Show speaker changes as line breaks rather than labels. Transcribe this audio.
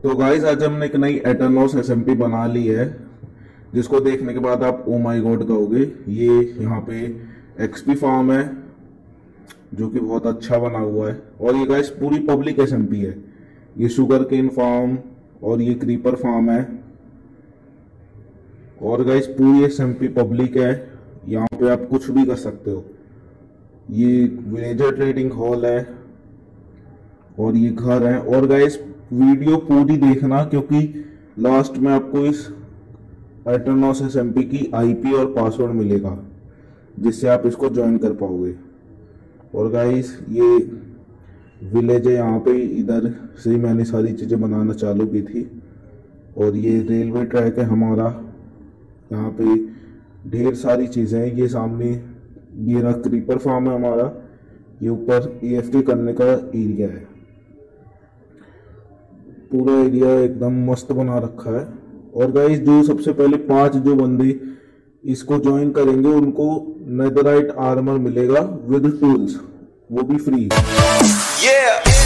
तो गाइस आज हमने एक नई एटर्नोस एसएमपी बना ली है, जिसको देखने के बाद आप ओ माय गॉड कहोगे। ये यहाँ पे एक्सपी फार्म है जो कि बहुत अच्छा बना हुआ है, और ये गाइस पूरी पब्लिक एसएमपी है। ये शुगर केन फार्म और ये क्रीपर फार्म है, और गाइस पूरी एसएमपी पब्लिक है। यहाँ पे आप कुछ भी कर सकते हो। ये विलेजर ट्रेडिंग हॉल है और ये घर है। और गाइस वीडियो पूरी देखना, क्योंकि लास्ट में आपको इस एटर्नोस एसएमपी की आईपी और पासवर्ड मिलेगा, जिससे आप इसको ज्वाइन कर पाओगे। और गाइस ये विलेज है, यहाँ पे इधर से ही मैंने सारी चीज़ें बनाना चालू की थी। और ये रेलवे ट्रैक है हमारा, यहाँ पे ढेर सारी चीज़ें हैं। ये सामने ये रहा क्रीपर फार्म है हमारा, ये ऊपर ईएफटी करने का एरिया है। पूरा एरिया एकदम मस्त बना रखा है। और गाइस जो सबसे पहले 5 जो बंदे इसको ज्वाइन करेंगे उनको नेदरराइट आर्मर मिलेगा विद टूल्स, वो भी फ्री।